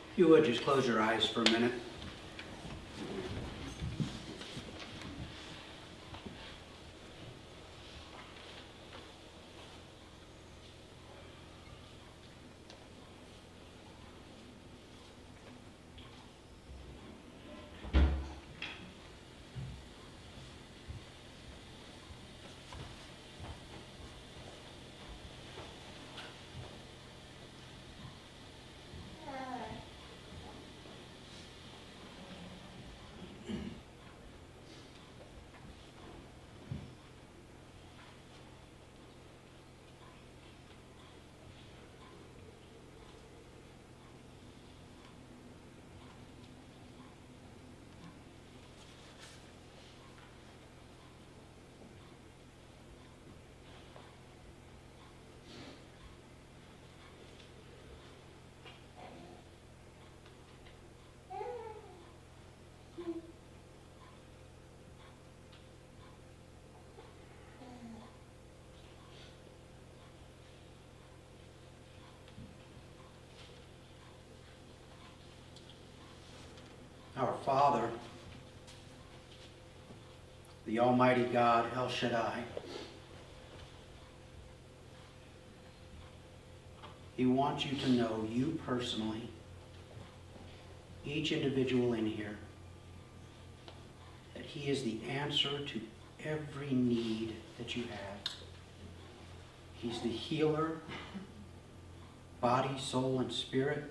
If you would, just close your eyes for a minute. Our Father, the Almighty God, El Shaddai, He wants you to know, you personally, each individual in here, that He is the answer to every need that you have. He's the healer, body, soul, and spirit.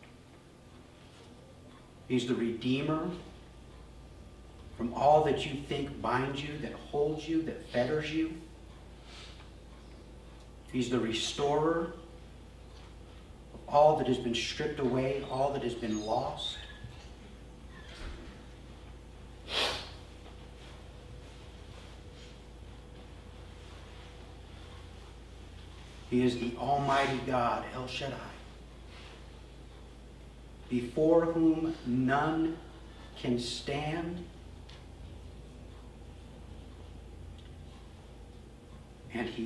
He's the Redeemer from all that you think binds you, that holds you, that fetters you. He's the Restorer of all that has been stripped away, all that has been lost. He is the Almighty God, El Shaddai, before whom none can stand, and He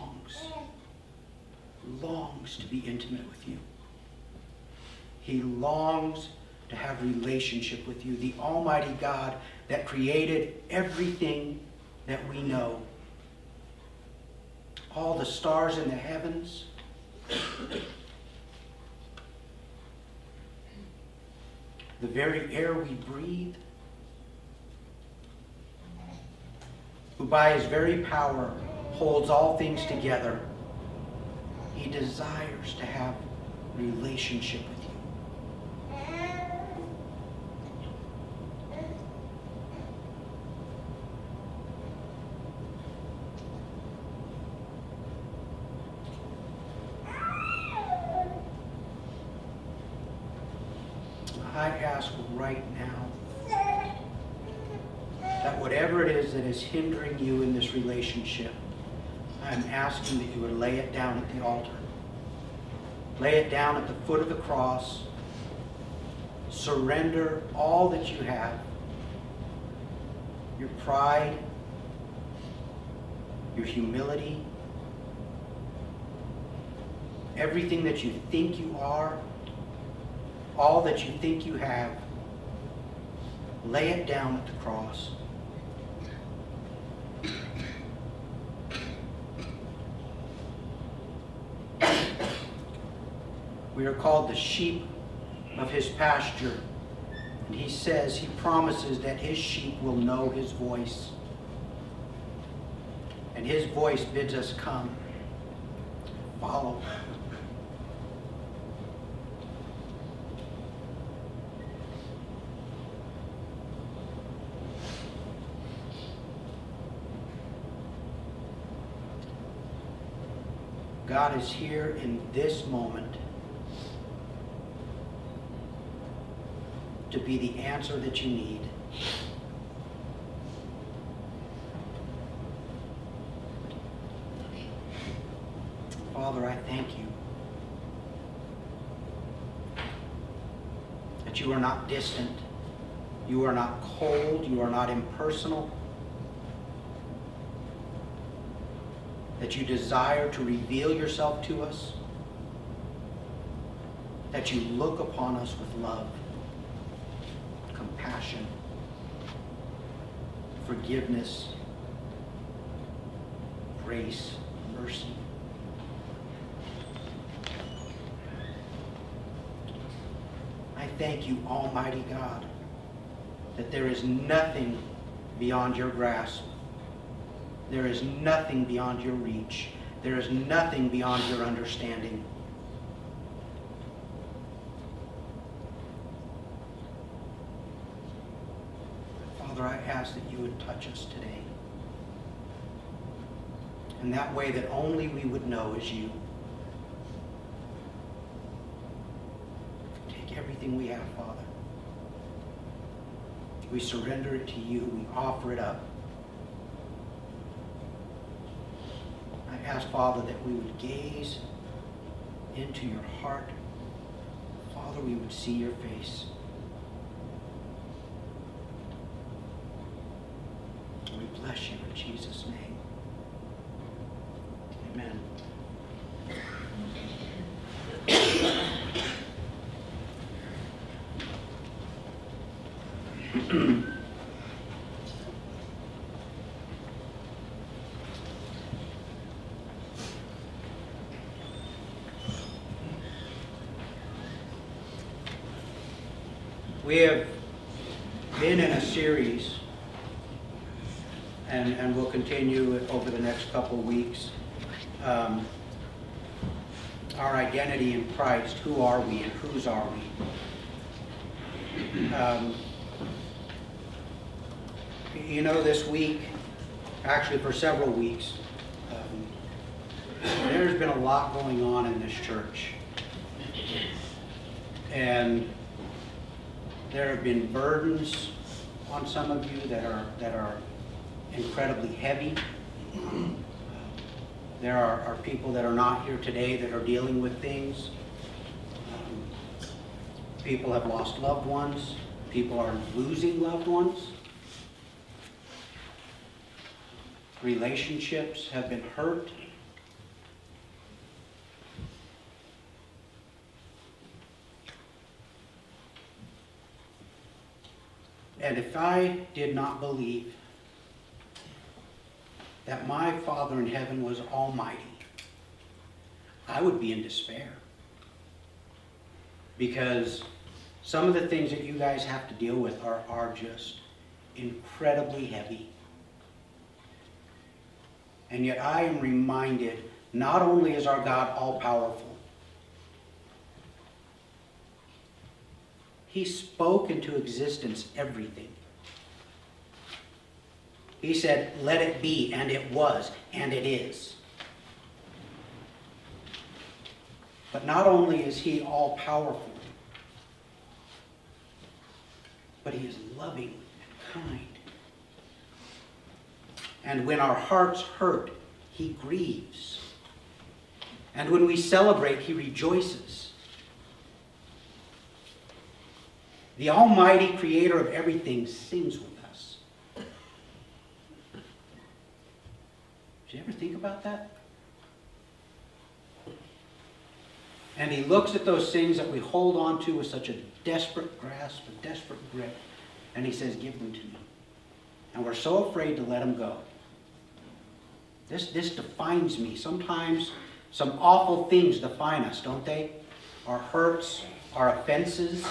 longs to be intimate with you. He longs to have relationship with you, the Almighty God that created everything that we know. All the stars in the heavens, the very air we breathe, who by His very power holds all things together. He desires to have relationship with you. I ask right now that whatever it is that is hindering you in this relationship, I'm asking that you would lay it down at the altar. Lay it down at the foot of the cross. Surrender all that you have. Your pride, your humility, everything that you think you are, all that you think you have, lay it down at the cross. We are called the sheep of His pasture. And He says, He promises that His sheep will know His voice. And His voice bids us come, follow. God is here in this moment to be the answer that you need. Father, I thank you that you are not distant, you are not cold, you are not impersonal, that you desire to reveal yourself to us. that you look upon us with love, compassion, forgiveness, grace, mercy. I thank you, Almighty God, that there is nothing beyond your grasp. There is nothing beyond your reach. There is nothing beyond your understanding. Father, I ask that you would touch us today in that way that only we would know is you. Take everything we have, Father. We surrender it to you. We offer it up. I ask, Father, that we would gaze into your heart. Father, we would see your face. We bless you in Jesus' name. Amen. We have been in a series, and we'll continue it over the next couple of weeks. Our identity in Christ. Who are we and whose are we? You know, this week, actually for several weeks, there's been a lot going on in this church. And there have been burdens on some of you that are incredibly heavy. There are people that are not here today that are dealing with things. People have lost loved ones. People are losing loved ones. Relationships have been hurt. And if I did not believe that my Father in heaven was almighty, I would be in despair. Because some of the things that you guys have to deal with are just incredibly heavy. And yet I am reminded, not only is our God all-powerful, He spoke into existence everything. He said, let it be, and it was, and it is. But not only is He all-powerful, but He is loving and kind. And when our hearts hurt, He grieves. And when we celebrate, He rejoices. The Almighty Creator of everything sings with us. Did you ever think about that? And He looks at those things that we hold on to with such a desperate grasp, a desperate grip, and He says, give them to me. And we're so afraid to let them go. This defines me. Sometimes some awful things define us, don't they? Our hurts, our offenses.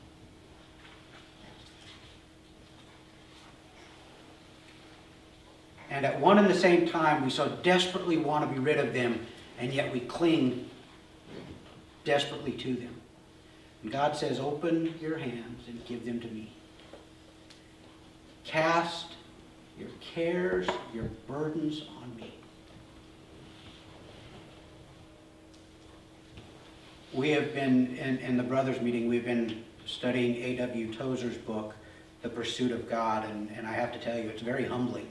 And at one and the same time, we so desperately want to be rid of them, and yet we cling desperately to them. And God says, open your hands and give them to me. Cast your cares, your burdens on me. We have been, in the brothers meeting, we've been studying A.W. Tozer's book, The Pursuit of God, and I have to tell you, it's very humbling.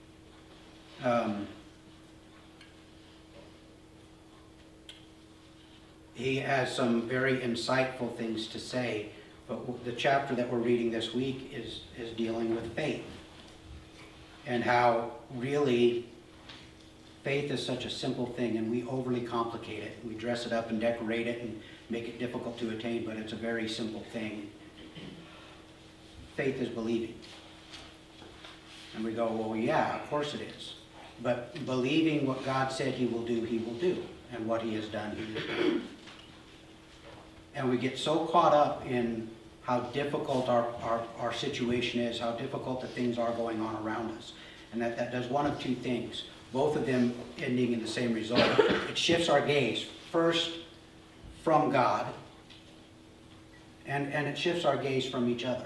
He has some very insightful things to say, but the chapter that we're reading this week is dealing with faith, and how really faith is such a simple thing, and we overly complicate it. We dress it up and decorate it and make it difficult to attain, but it's a very simple thing. Faith is believing. And we go, well, yeah, of course it is. But believing what God said he will do, and what he has done, he will do. And we get so caught up in how difficult our situation is, how difficult the things are going on around us. And that does one of two things, both of them ending in the same result. It shifts our gaze, first from God, and it shifts our gaze from each other.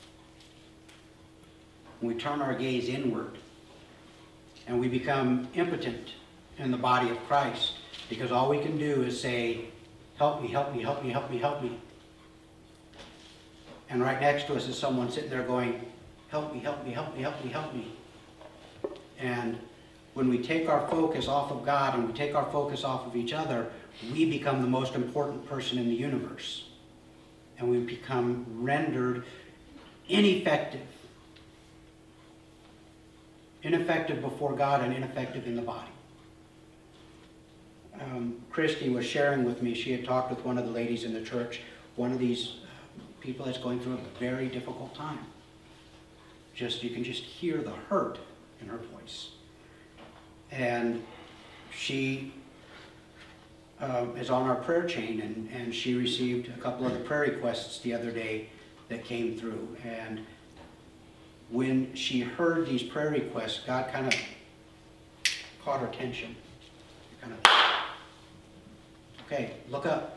We turn our gaze inward, and we become impotent in the body of Christ, because all we can do is say, help me, help me, help me, help me, help me. And right next to us is someone sitting there going, help me, help me, help me, help me, help me. And when we take our focus off of God and we take our focus off of each other, we become the most important person in the universe. And we become rendered ineffective. Ineffective before God and ineffective in the body. Christy was sharing with me, she had talked with one of the ladies in the church, one of these people that's going through a very difficult time. You can just hear the hurt in her voice. And she is on our prayer chain, and she received a couple of the prayer requests the other day that came through. And when she heard these prayer requests, God kind of caught her attention. Kind of, okay, look up.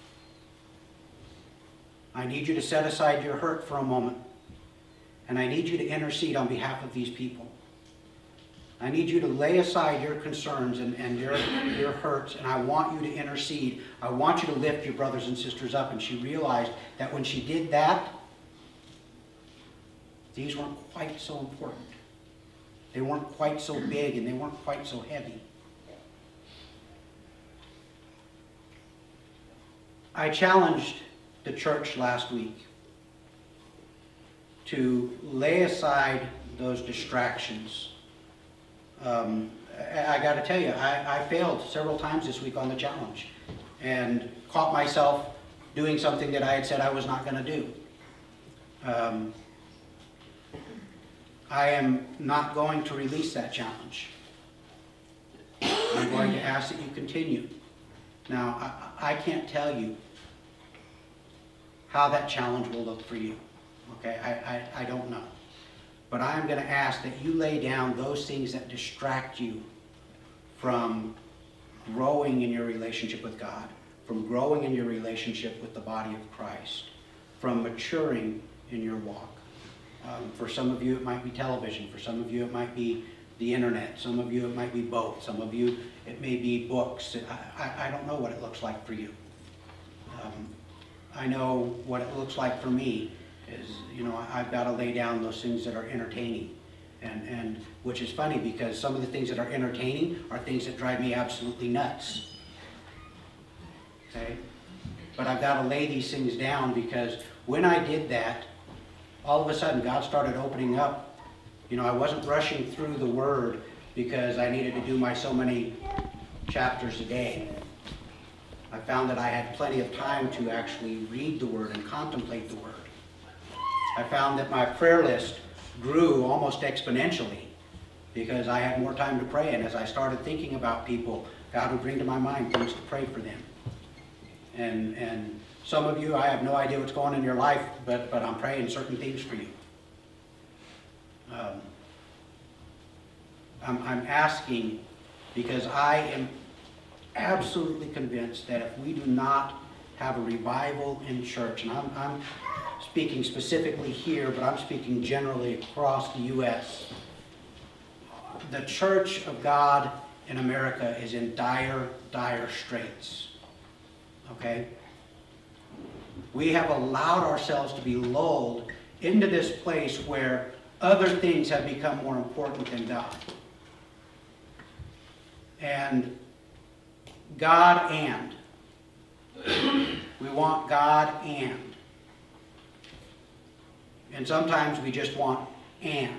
I need you to set aside your hurt for a moment. And I need you to intercede on behalf of these people. I need you to lay aside your concerns and your hurts, and I want you to intercede. I want you to lift your brothers and sisters up. And she realized that when she did that, these weren't quite so important. They weren't quite so big, and they weren't quite so heavy. I challenged the church last week to lay aside those distractions. I got to tell you, I failed several times this week on the challenge and caught myself doing something that I had said I was not going to do. I am not going to release that challenge. I'm going to ask that you continue. Now, I can't tell you how that challenge will look for you. Okay, I don't know. But I'm going to ask that you lay down those things that distract you from growing in your relationship with God, from growing in your relationship with the body of Christ, from maturing in your walk. For some of you, it might be television. For some of you, it might be the internet. Some of you, it might be both. Some of you, it may be books. I don't know what it looks like for you. I know what it looks like for me is, you know, I've got to lay down those things that are entertaining. And which is funny, because some of the things that are entertaining are things that drive me absolutely nuts. Okay? But I've got to lay these things down, because when I did that, all of a sudden God started opening up. You know, I wasn't rushing through the Word because I needed to do my so many chapters a day. I found that I had plenty of time to actually read the Word and contemplate the Word. I found that my prayer list grew almost exponentially because I had more time to pray, and as I started thinking about people, God would bring to my mind things to pray for them. And some of you, I have no idea what's going on in your life, but I'm praying certain things for you. I'm asking because I am absolutely convinced that if we do not have a revival in church, and I'm speaking specifically here, but I'm speaking generally across the U.S., the Church of God in America is in dire, dire straits. Okay? We have allowed ourselves to be lulled into this place where other things have become more important than God. And God and. We want God and. And sometimes we just want and.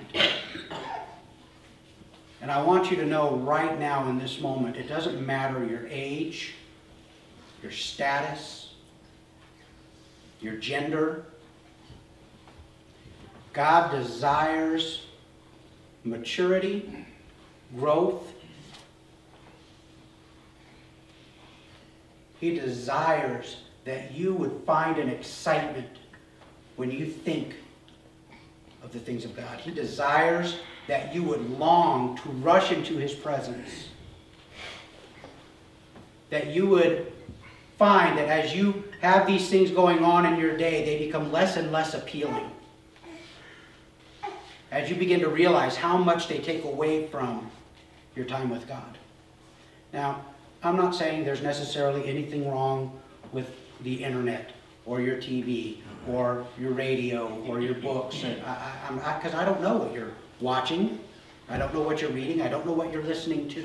And I want you to know right now in this moment, it doesn't matter your age, your status, your gender. God desires maturity, growth. He desires that you would find an excitement when you think of the things of God. He desires that you would long to rush into His presence. That you would find that as you have these things going on in your day, they become less and less appealing. As you begin to realize how much they take away from your time with God. Now, I'm not saying there's necessarily anything wrong with the internet or your TV or your radio or your books, because I don't know what you're watching. I don't know what you're reading. I don't know what you're listening to.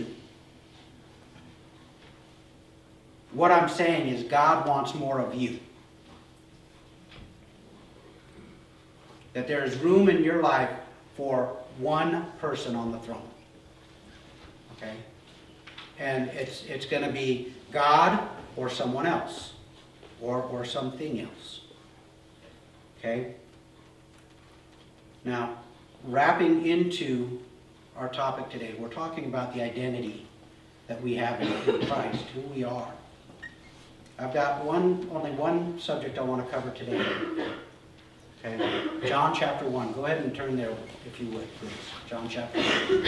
What I'm saying is God wants more of you. That there is room in your life for one person on the throne. Okay? And it's going to be God or someone else. Or something else. Okay? Now, wrapping into our topic today, we're talking about the identity that we have in Christ, who we are. I've got only one subject I want to cover today. Okay? John chapter 1. Go ahead and turn there if you would, please. John chapter 1.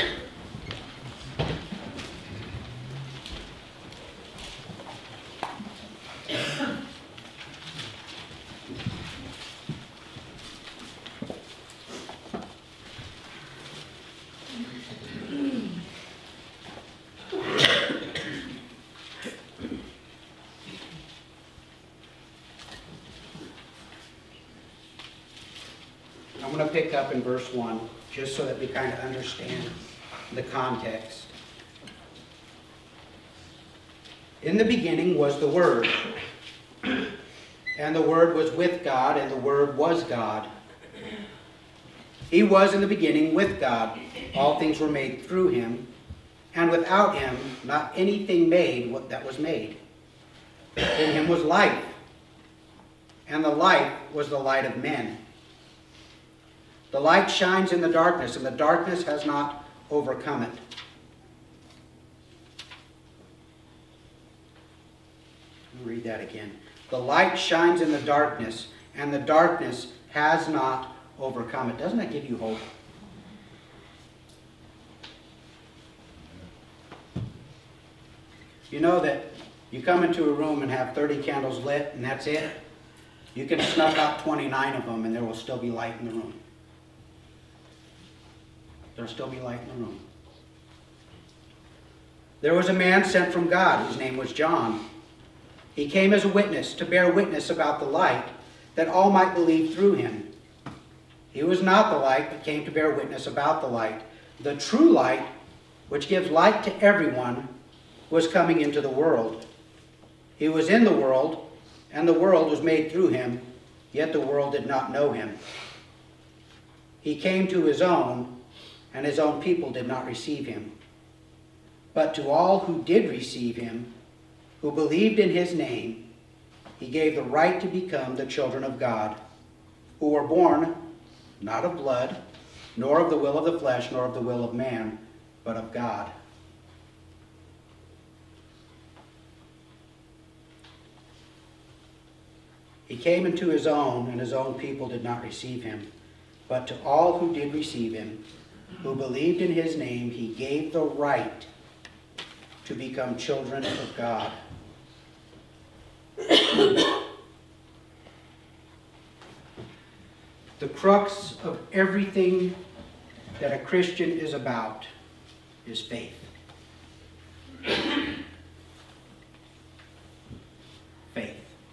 I'm going to pick up in verse 1, just so that we kind of understand the context. In the beginning was the Word, and the Word was with God, and the Word was God. He was in the beginning with God. All things were made through Him, and without Him not anything made that was made. In Him was life, and the life was the light of men. The light shines in the darkness, and the darkness has not overcome it. Let me read that again. The light shines in the darkness, and the darkness has not overcome it. Doesn't that give you hope? You know that you come into a room and have 30 candles lit, and that's it? You can snuff out 29 of them, and there will still be light in the room. There'll still be light in the room. There was a man sent from God, whose name was John. He came as a witness, to bear witness about the light, that all might believe through him. He was not the light, but came to bear witness about the light. The true light, which gives light to everyone, was coming into the world. He was in the world, and the world was made through him, yet the world did not know him. He came to his own, and his own people did not receive him. But to all who did receive him, who believed in his name, he gave the right to become the children of God, who were born not of blood, nor of the will of the flesh, nor of the will of man, but of God. He came into his own, and his own people did not receive him. But to all who did receive him, who believed in his name, he gave the right to become children of God. The crux of everything that a Christian is about is faith. Faith.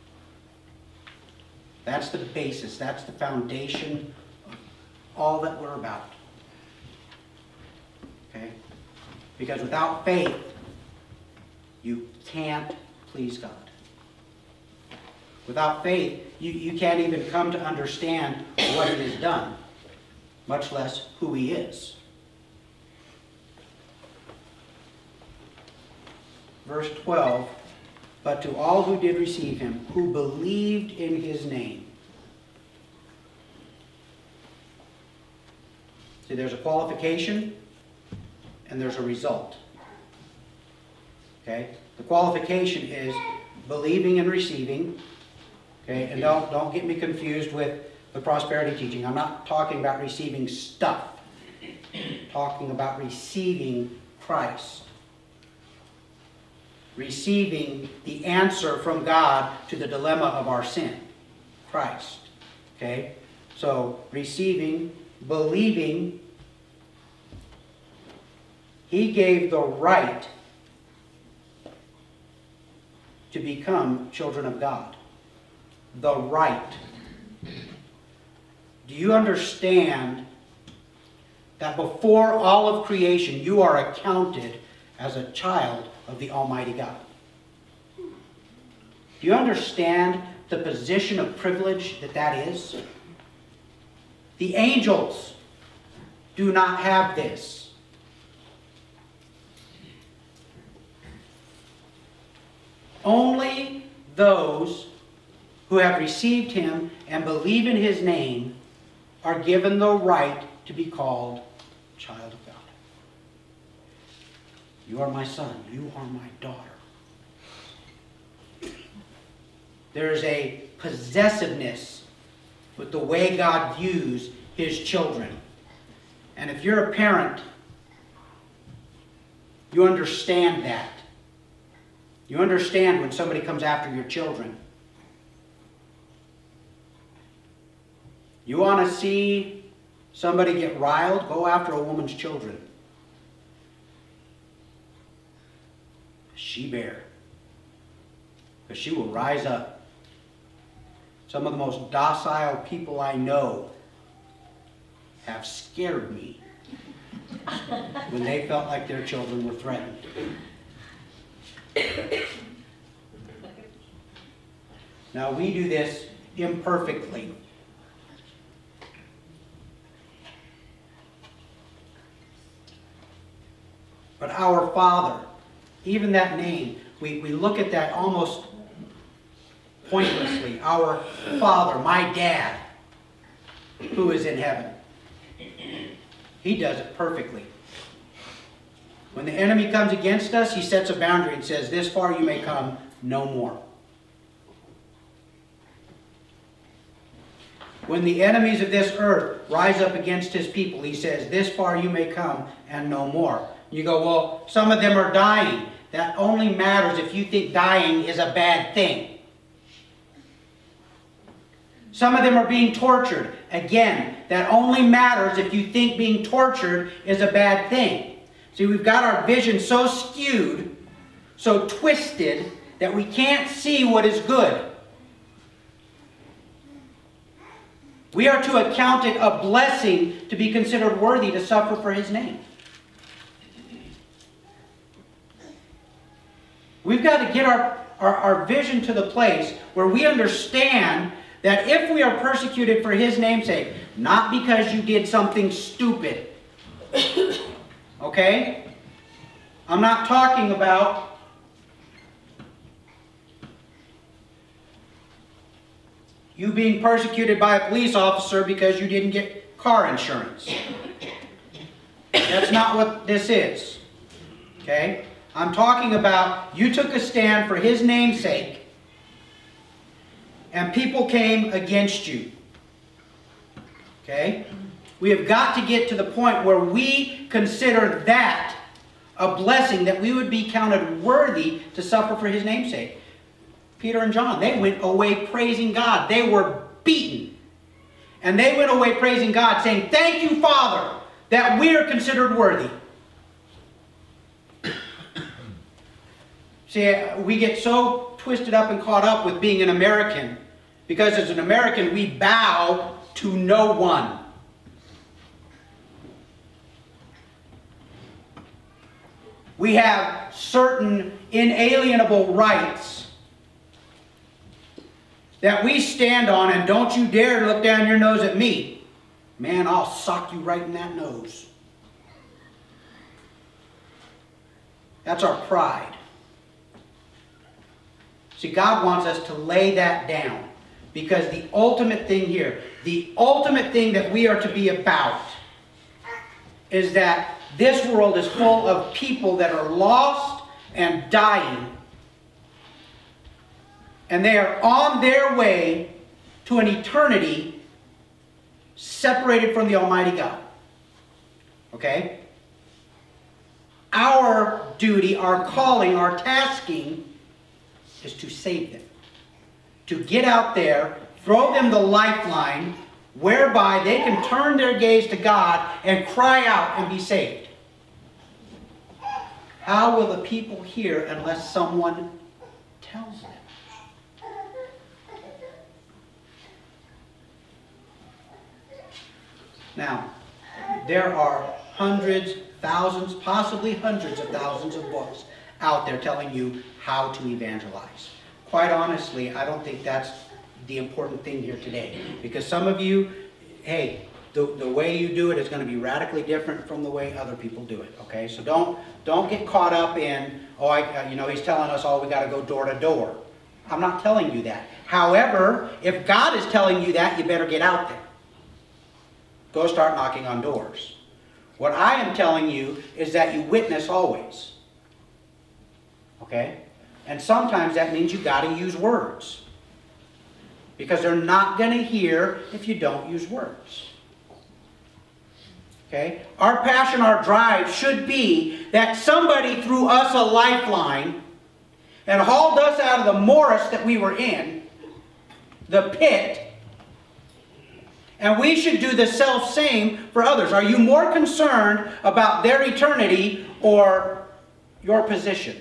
That's the basis, that's the foundation of all that we're about. Okay? Because without faith, you can't please God. Without faith, you can't even come to understand what He has done, much less who He is. Verse 12 but to all who did receive him, who believed in his name. See, there's a qualification and there's a result. Okay? The qualification is believing and receiving. Okay? And don't get me confused with the prosperity teaching. I'm not talking about receiving stuff. I'm talking about receiving Christ. Receiving the answer from God to the dilemma of our sin. Christ. Okay? So, receiving, believing, he gave the right to become children of God. The right. Do you understand that before all of creation, you are accounted as a child of the Almighty God? Do you understand the position of privilege that that is? The angels do not have this. Only those who have received him and believe in his name are given the right to be called child of God. You are my son. You are my daughter. There is a possessiveness with the way God views his children. And if you're a parent, you understand that. You understand when somebody comes after your children. You want to see somebody get riled? Go after a woman's children. She-bear. Because she will rise up. Some of the most docile people I know have scared me when they felt like their children were threatened. Now, we do this imperfectly. But our Father, even that name, we look at that almost pointlessly. Our Father, my Dad, who is in heaven. He does it perfectly. When the enemy comes against us, he sets a boundary and says, this far you may come, no more. When the enemies of this earth rise up against his people, he says, this far you may come and no more. You go, well, some of them are dying. That only matters if you think dying is a bad thing. Some of them are being tortured. Again, that only matters if you think being tortured is a bad thing. See, we've got our vision so skewed, so twisted, that we can't see what is good. We are to account it a blessing to be considered worthy to suffer for his name. We've got to get our vision to the place where we understand that if we are persecuted for his name's sake, not because you did something stupid, okay? I'm not talking about you being persecuted by a police officer because you didn't get car insurance. That's not what this is, okay? I'm talking about you took a stand for his name's sake and people came against you. Okay? We have got to get to the point where we consider that a blessing, that we would be counted worthy to suffer for his name's sake. Peter and John, they went away praising God. They were beaten. And they went away praising God, saying, thank you, Father, that we are considered worthy. See, we get so twisted up and caught up with being an American, because as an American, we bow to no one. We have certain inalienable rights that we stand on, and don't you dare look down your nose at me. Man, I'll sock you right in that nose. That's our pride. See, God wants us to lay that down. Because the ultimate thing here, the ultimate thing that we are to be about, is that this world is full of people that are lost and dying. And they are on their way to an eternity separated from the Almighty God. Okay? Our duty, our calling, our tasking is to save them. To get out there, throw them the lifeline, whereby they can turn their gaze to God and cry out and be saved. How will the people hear unless someone tells them? Now, there are hundreds, thousands, possibly hundreds of thousands of books out there telling you how to evangelize. Quite honestly, I don't think that's the important thing here today. Because some of you, hey, the way you do it is going to be radically different from the way other people do it. Okay, so don't get caught up in, he's telling us, we got to go door to door. I'm not telling you that. However, if God is telling you that, you better get out there. Go start knocking on doors. What I am telling you is that you witness always. Okay? And sometimes that means you've got to use words. Because they're not going to hear if you don't use words. Okay? Our passion, our drive should be that somebody threw us a lifeline and hauled us out of the morass that we were in, the pit, and we should do the self-same for others. Are you more concerned about their eternity or your position?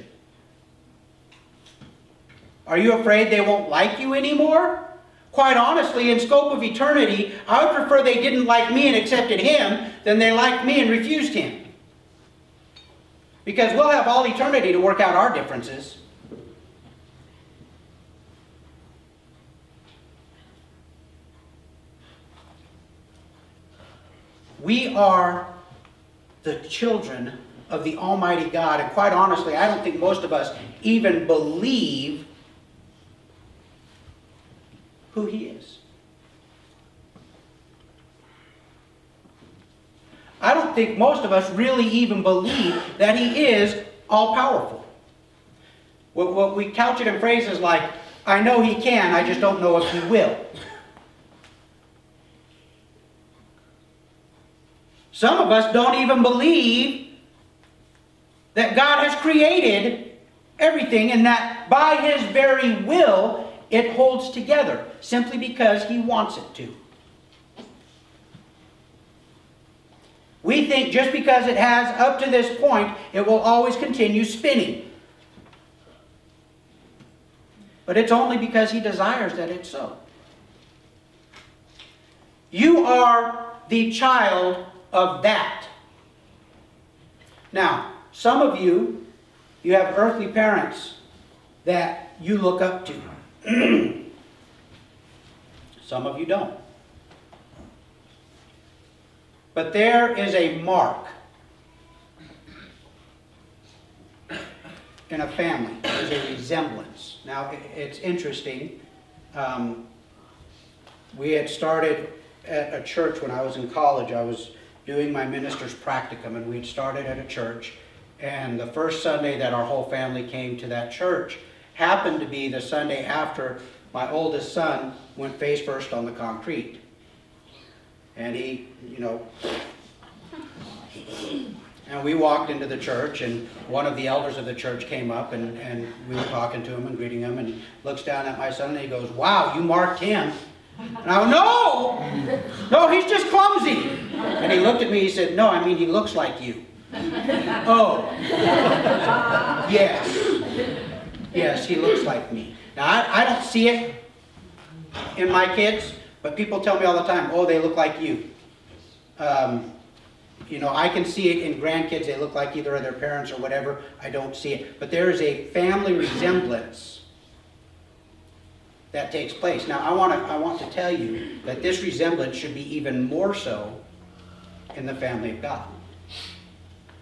Are you afraid they won't like you anymore? Quite honestly, in scope of eternity, I would prefer they didn't like me and accepted him than they liked me and refused him. Because we'll have all eternity to work out our differences. We are the children of the Almighty God, and quite honestly, I don't think most of us even believe who He is. I don't think most of us really even believe that He is all-powerful. What we couch it in phrases like, I know He can, I just don't know if He will. Some of us don't even believe that God has created everything and that by His very will it holds together simply because He wants it to. We think just because it has up to this point, it will always continue spinning. But it's only because He desires that it's so. You are the child of that. Now, some of you, you have earthly parents that you look up to. Some of you don't. But there is a mark in a family. There's a resemblance. Now, it's interesting. We had started at a church when I was in college. I was doing my minister's practicum, and we'd started at a church. And the first Sunday that our whole family came to that church happened to be the Sunday after my oldest son went face first on the concrete. And he, and we walked into the church, and one of the elders of the church came up, and we were talking to him and greeting him, and he looks down at my son and he goes, "Wow, you marked him." And I go, no, he's just clumsy. And he looked at me, he said, "No, I mean he looks like you." Oh, yes, he looks like me. Now, I don't see it in my kids, but people tell me all the time, "Oh, they look like you." I can see it in grandkids. They look like either of their parents or whatever. I don't see it. But there is a family resemblance that takes place. Now, I want to tell you that this resemblance should be even more so in the family of God.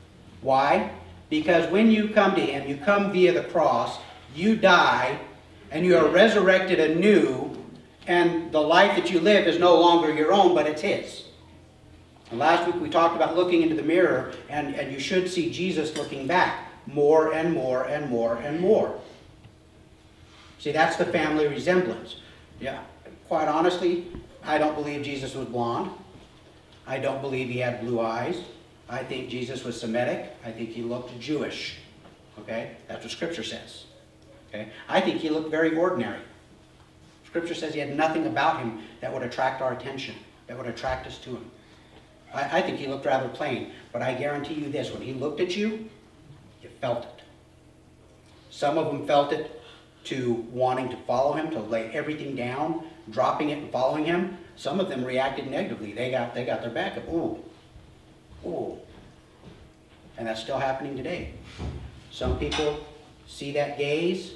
Why? Because when you come to Him, you come via the cross, you die, and you are resurrected anew, and the life that you live is no longer your own, but it's His. And last week we talked about looking into the mirror, and you should see Jesus looking back more and more and more and more. See, that's the family resemblance. Yeah, quite honestly, I don't believe Jesus was blonde. I don't believe He had blue eyes. I think Jesus was Semitic. I think He looked Jewish. Okay? That's what Scripture says. Okay? I think He looked very ordinary. Scripture says He had nothing about Him that would attract our attention, that would attract us to Him. I think He looked rather plain. But I guarantee you this, when He looked at you, you felt it. Some of them felt it to wanting to follow Him, to lay everything down, dropping it and following Him. Some of them reacted negatively. They got their back up. Ooh. Ooh. And that's still happening today. Some people see that gaze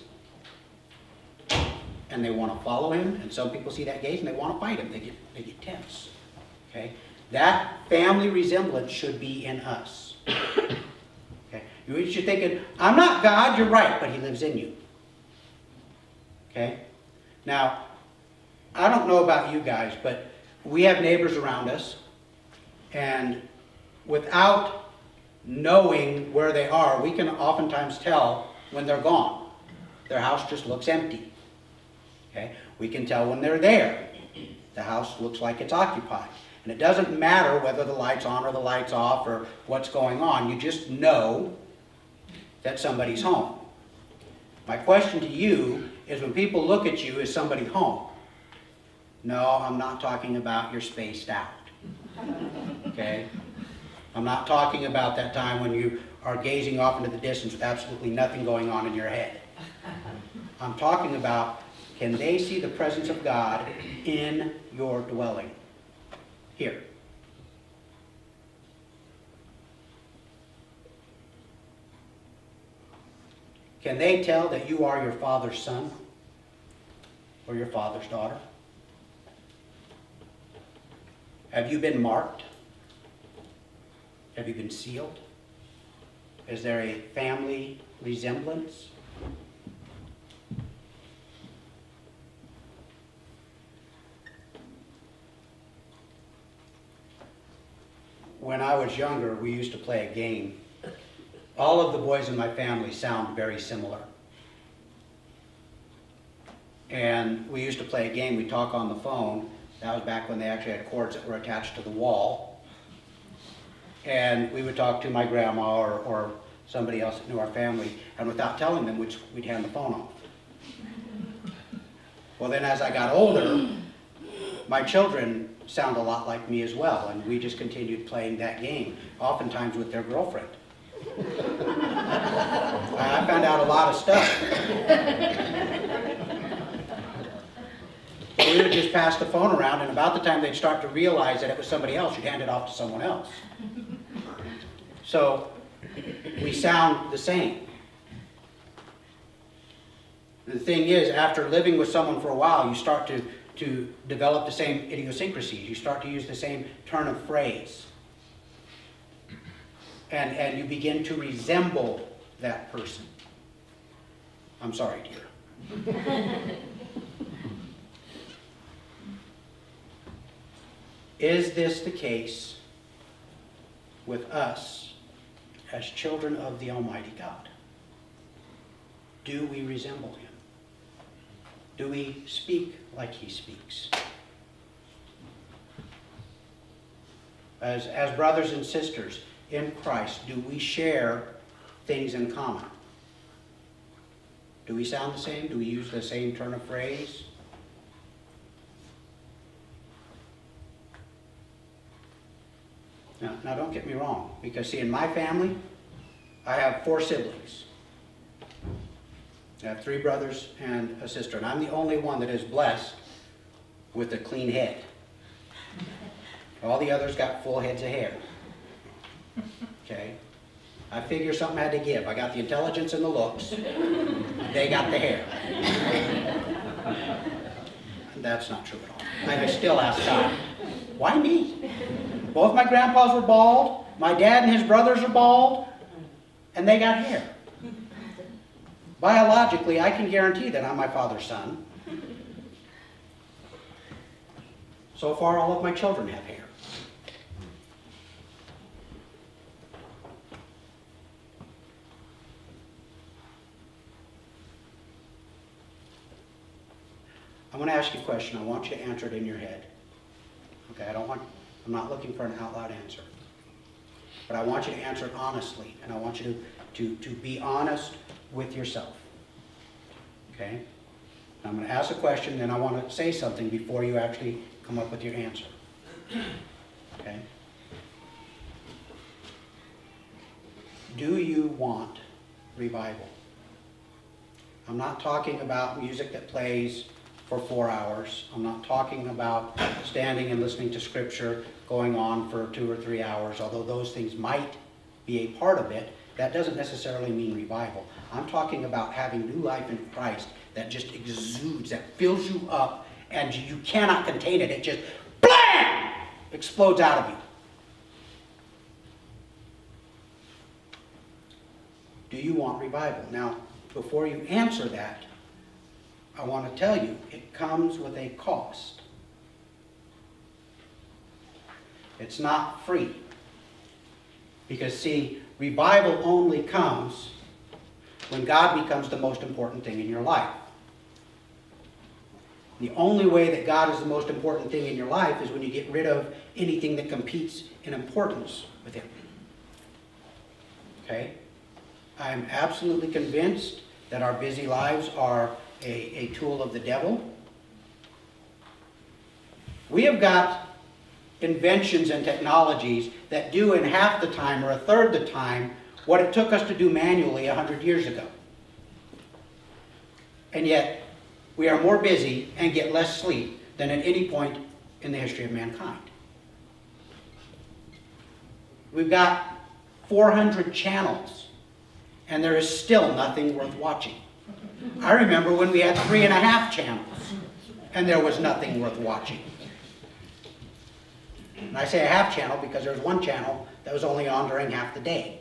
and they want to follow Him, and some people see that gaze and they want to fight Him. They get tense. Okay? That family resemblance should be in us. Okay? You're thinking, I'm not God, you're right, but He lives in you. Okay? Now, I don't know about you guys, but we have neighbors around us, and without knowing where they are, we can oftentimes tell when they're gone. Their house just looks empty. Okay? We can tell when they're there. The house looks like it's occupied. And it doesn't matter whether the light's on or the light's off or what's going on. You just know that somebody's home. My question to you is, when people look at you, is somebody home? No, I'm not talking about you're spaced out. Okay? I'm not talking about that time when you are gazing off into the distance with absolutely nothing going on in your head. I'm talking about, can they see the presence of God in your dwelling? Here. Can they tell that you are your Father's son or your Father's daughter? Have you been marked? Have you been sealed? Is there a family resemblance? When I was younger, we used to play a game. All of the boys in my family sound very similar. And we used to play a game. We'd talk on the phone. That was back when they actually had cords that were attached to the wall. And we would talk to my grandma or somebody else that knew our family, and without telling them, we'd hand the phone off. Well, then as I got older, my children sound a lot like me as well, and we just continued playing that game, oftentimes with their girlfriend. I found out a lot of stuff. We would just pass the phone around, and about the time they'd start to realize that it was somebody else, you'd hand it off to someone else. So we sound the same. The thing is, after living with someone for a while, you start to develop the same idiosyncrasies. You start to use the same turn of phrase. And you begin to resemble that person. I'm sorry, dear. Is this the case with us as children of the Almighty God? Do we resemble Him? Do we speak like He speaks? As brothers and sisters in Christ, do we share things in common? Do we sound the same? Do we use the same turn of phrase? Now don't get me wrong, because see, in my family, I have 4 siblings. I have 3 brothers and a sister, and I'm the only one that is blessed with a clean head. All the others got full heads of hair. Okay? I figure something had to give. I got the intelligence and the looks. They got the hair. That's not true at all. I still ask God, why me? Both my grandpas were bald. My dad and his brothers are bald. And they got hair. Biologically, I can guarantee that I'm my father's son. So far, all of my children have hair. I'm going to ask you a question. I want you to answer it in your head. Okay, I'm not looking for an out loud answer. But I want you to answer it honestly, and I want you to be honest with yourself. Okay? I'm going to ask a question, then I want to say something before you actually come up with your answer. Okay? Do you want revival? I'm not talking about music that plays for 4 hours. I'm not talking about standing and listening to scripture going on for 2 or 3 hours, although those things might be a part of it. That doesn't necessarily mean revival. I'm talking about having new life in Christ that just exudes, that fills you up, and you cannot contain it. It just, blam, explodes out of you. Do you want revival? Now, before you answer that, I want to tell you, it comes with a cost. It's not free. Because, see, revival only comes when God becomes the most important thing in your life. The only way that God is the most important thing in your life is when you get rid of anything that competes in importance with Him. Okay? I'm absolutely convinced that our busy lives are a tool of the devil. We have got inventions and technologies that do in half the time or a third the time what it took us to do manually 100 years ago. And yet, we are more busy and get less sleep than at any point in the history of mankind. We've got 400 channels, and there is still nothing worth watching. I remember when we had 3.5 channels, and there was nothing worth watching. And I say a half channel because there was one channel that was only on during half the day.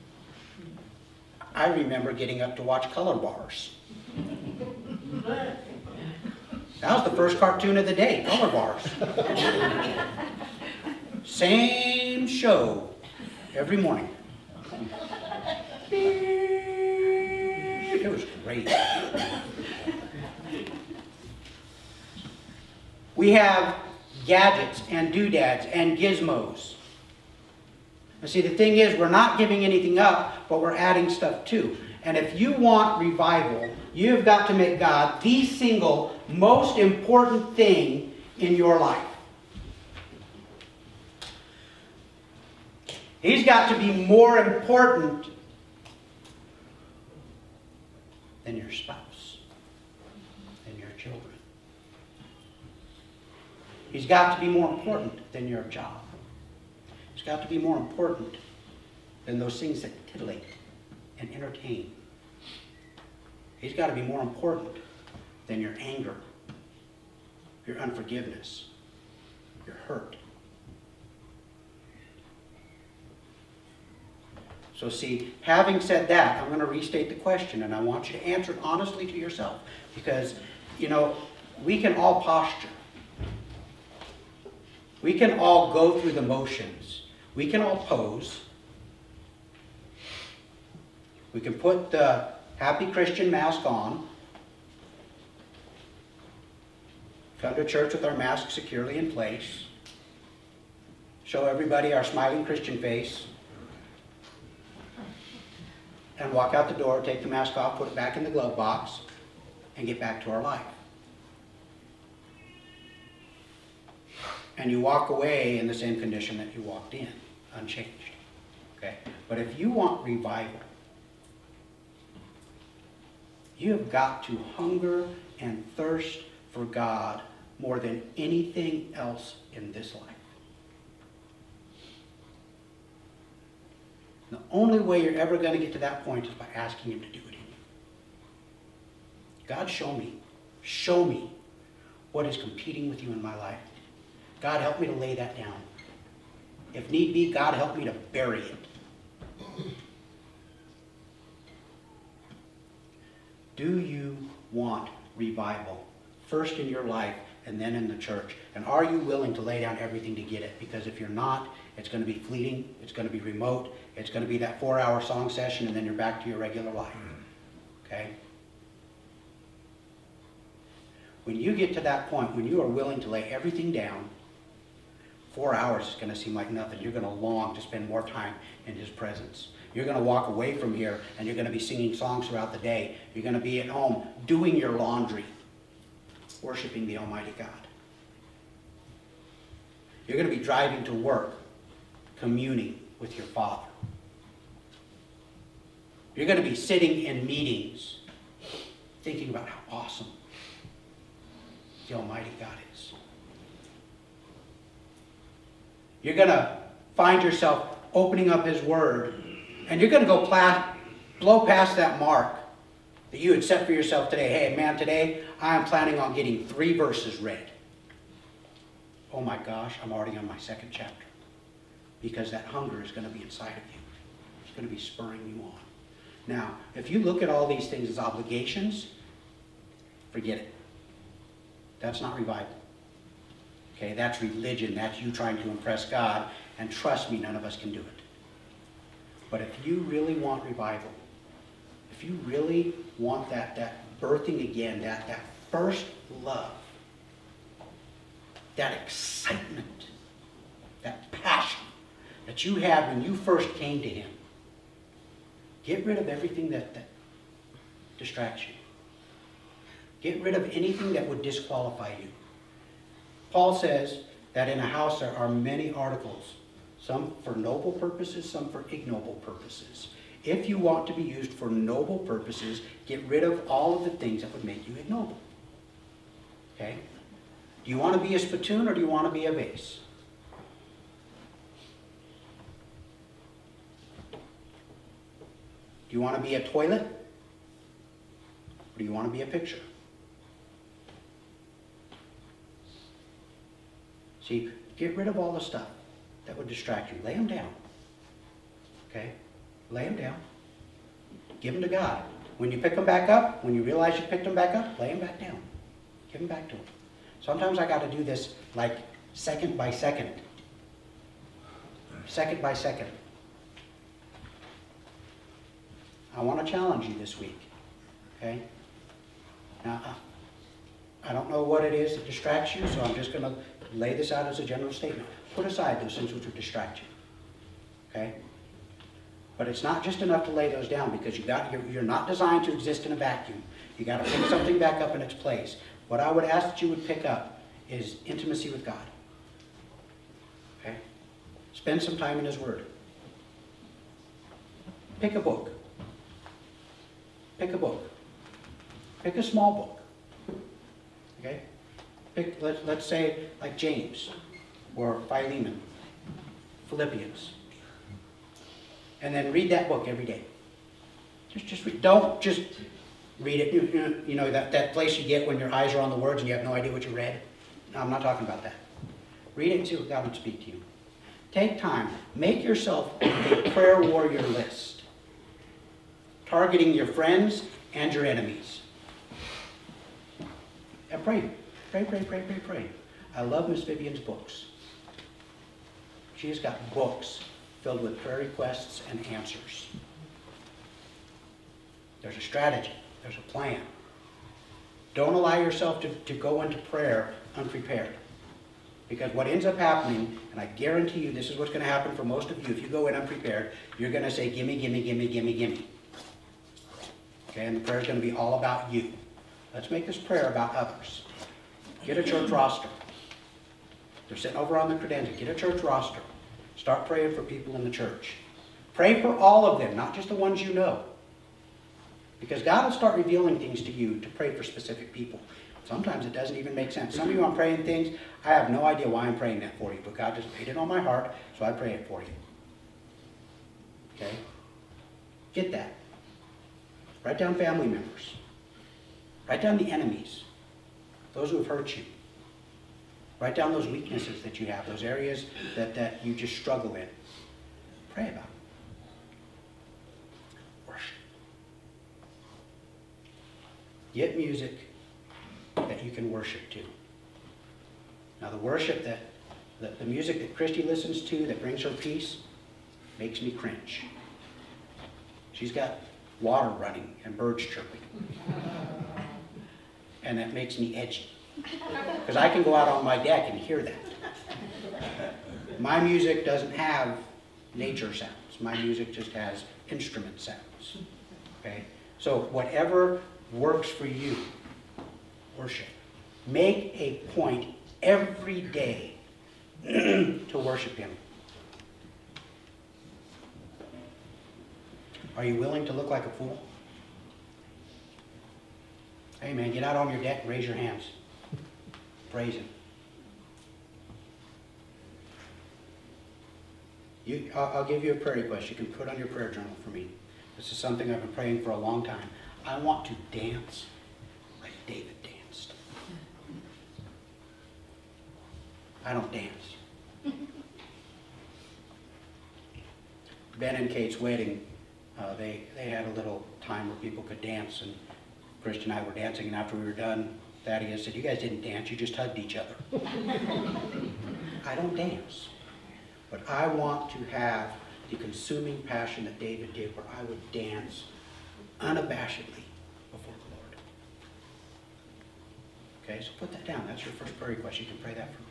I remember getting up to watch Color Bars. That was the first cartoon of the day, Color Bars. Same show every morning. It was great. We have gadgets and doodads and gizmos. And see, the thing is, we're not giving anything up, but we're adding stuff too. And if you want revival, you've got to make God the single most important thing in your life. He's got to be more important than your spouse, than your children. He's got to be more important than your job. He's got to be more important than those things that titillate and entertain. He's got to be more important than your anger, your unforgiveness, your hurt. So see, having said that, I'm going to restate the question, and I want you to answer it honestly to yourself. Because, you know, we can all posture. We can all go through the motions. We can all pose. We can put the happy Christian mask on. Come to church with our mask securely in place. Show everybody our smiling Christian face. And walk out the door, take the mask off, put it back in the glove box, and get back to our life. And you walk away in the same condition that you walked in, unchanged. Okay? But if you want revival, you have got to hunger and thirst for God more than anything else in this life. The only way you're ever going to get to that point is by asking Him to do it in you. God, show me what is competing with you in my life. God, help me to lay that down. If need be, God, help me to bury it. Do you want revival? First in your life and then in the church. And are you willing to lay down everything to get it? Because if you're not, it's going to be fleeting, it's going to be remote, it's going to be that 4-hour song session, and then you're back to your regular life. Okay? When you get to that point, when you are willing to lay everything down, 4 hours is going to seem like nothing. You're going to long to spend more time in His presence. You're going to walk away from here, and you're going to be singing songs throughout the day. You're going to be at home doing your laundry, worshiping the Almighty God. You're going to be driving to work, communing with your Father. You're going to be sitting in meetings, thinking about how awesome the Almighty God is. You're going to find yourself opening up His Word, and you're going to go blow past that mark that you had set for yourself today. Hey, man, today I am planning on getting 3 verses read. Oh my gosh, I'm already on my 2nd chapter. Because that hunger is going to be inside of you. It's going to be spurring you on. Now, if you look at all these things as obligations, forget it. That's not revival. Okay, that's religion. That's you trying to impress God. And trust me, none of us can do it. But if you really want revival, if you really want that birthing again, that first love, that excitement, that passion that you had when you first came to Him, get rid of everything that distracts you. Get rid of anything that would disqualify you. Paul says that in a house there are many articles, some for noble purposes, some for ignoble purposes. If you want to be used for noble purposes, get rid of all of the things that would make you ignoble. Okay? Do you want to be a spittoon or do you want to be a vase? Do you want to be a toilet? Or do you want to be a picture? See, get rid of all the stuff that would distract you. Lay them down. Okay? Lay them down. Give them to God. When you pick them back up, when you realize you picked them back up, lay them back down. Give them back to Him. Sometimes I got to do this like second by second. Second by second. I want to challenge you this week. Okay? Now, I don't know what it is that distracts you, so I'm just going to lay this out as a general statement. Put aside those things which would distract you. Okay? But it's not just enough to lay those down, because you're not designed to exist in a vacuum. You got to pick something back up in its place. What I would ask that you would pick up is intimacy with God. Okay? Spend some time in His Word. Pick a book. Pick a book. Pick a small book. Okay? Let's say like James or Philemon, Philippians. And then read that book every day. Just read. Don't just read it. You know that place you get when your eyes are on the words and you have no idea what you read? No, I'm not talking about that. Read it and see what God would speak to you. Take time. Make yourself a prayer warrior list, targeting your friends and your enemies. And pray. Pray, pray, pray, pray, pray. I love Miss Vivian's books. She's got books filled with prayer requests and answers. There's a strategy. There's a plan. Don't allow yourself to go into prayer unprepared. Because what ends up happening, and I guarantee you this is what's going to happen for most of you, if you go in unprepared, you're going to say, gimme, gimme, gimme, gimme, gimme. Okay, and the prayer is going to be all about you. Let's make this prayer about others. Get a church roster. They're sitting over on the credenza. Get a church roster. Start praying for people in the church. Pray for all of them, not just the ones you know. Because God will start revealing things to you to pray for specific people. Sometimes it doesn't even make sense. Some of you, I'm praying things, I have no idea why I'm praying that for you, but God just laid it on my heart, so I pray it for you. Okay? Get that. Write down family members. Write down the enemies, those who have hurt you. Write down those weaknesses that you have, those areas that you just struggle in. Pray about it. Worship. Get music that you can worship to. Now the worship the music that Christy listens to that brings her peace makes me cringe. She's got water running and birds chirping. And that makes me edgy. Because I can go out on my deck and hear that. My music doesn't have nature sounds. My music just has instrument sounds. Okay? So whatever works for you, worship. Make a point every day to worship Him. Are you willing to look like a fool? Hey man, get out on your deck and raise your hands. Praise Him. I'll give you a prayer request. You can put on your prayer journal for me. This is something I've been praying for a long time. I want to dance like David danced. I don't dance. Ben and Kate's wedding, they had a little time where people could dance, and Christy and I were dancing, and after we were done, Thaddeus said, "You guys didn't dance, you just hugged each other." I don't dance. But I want to have the consuming passion that David did, where I would dance unabashedly before the Lord. Okay, so put that down. That's your first prayer request. You can pray that for me.